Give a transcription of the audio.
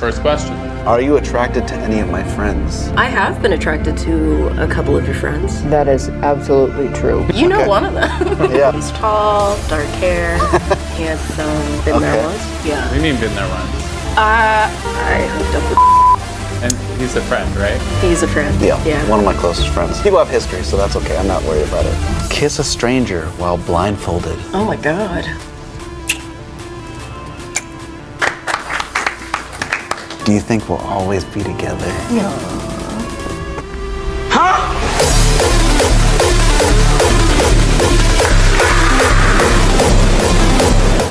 First question. Are you attracted to any of my friends? I have been attracted to a couple of your friends. That is absolutely true. You know one of them. Yeah. He's tall, dark hair, handsome, been there once. What Yeah. do you mean been there once? I hooked up with And he's a friend, right? He's a friend. Yeah, one of my closest friends. People have history, so that's okay. I'm not worried about it. Kiss a stranger while blindfolded. Oh my God. Do you think we'll always be together? No. Huh?